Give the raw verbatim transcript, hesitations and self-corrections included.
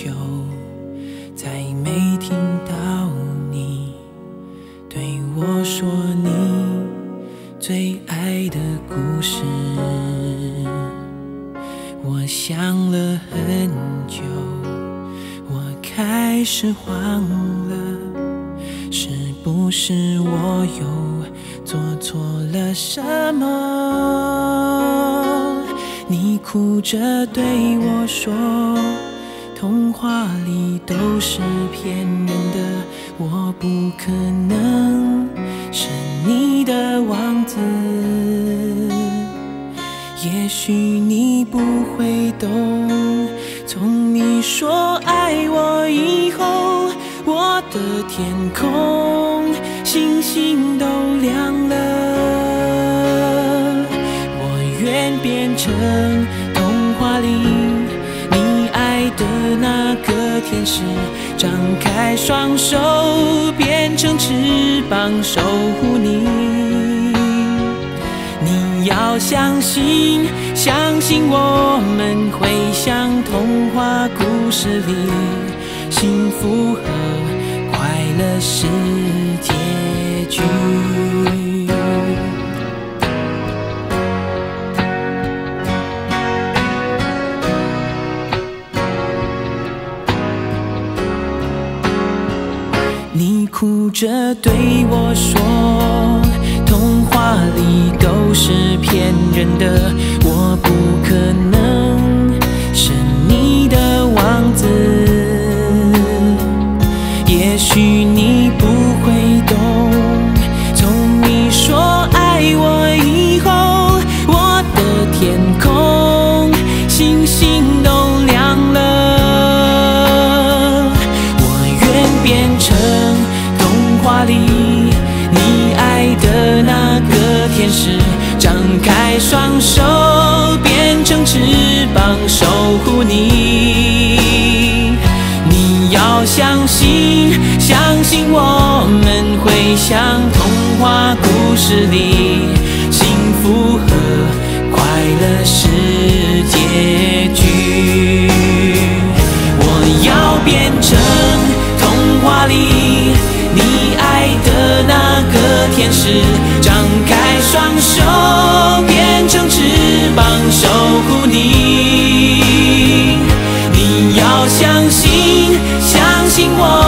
久，再没听到你对我说你最爱的故事。我想了很久，我开始慌了，是不是我又做错了什么？你哭着对我说，童话里都是骗人的，我不可能是你的王子。也许你不会懂，从你说爱我以后，我的天空星星都亮了。我愿变成童话里你爱的那个天使，张开双手变成翅膀守护你。你要相信，相信我们会像童话故事里，幸福和快乐是结局。你哭着对我说，童话里都是骗人的，我不可能是你的王子。也许你不会懂，从你说爱我以后，我的天空星星都亮了。我愿变成童话里你爱的那个天使，张开双手变成翅膀守护你。你要相信，相信我们会像童话故事里，幸福和快乐是结局。我要变成童话里你爱的那个天使，张开双手变成翅膀守护你。你要相信，相信我